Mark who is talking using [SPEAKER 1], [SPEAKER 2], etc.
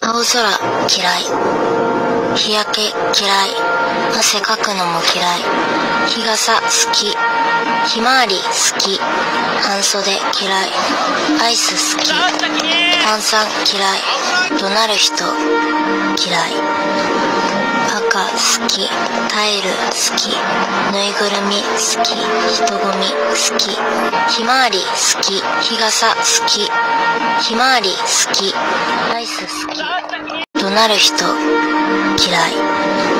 [SPEAKER 1] 青空嫌い。日焼け嫌い。汗かくのも嫌い。日傘好き。ひまわり好き。半袖嫌い。アイス好き。炭酸嫌い。怒鳴る人嫌い。赤好き。タイル好き。ぬいぐるみ好き。人混み好き。ひまわり好き。日傘好き。ひまわり好き。アイス好き。怒鳴る人嫌い。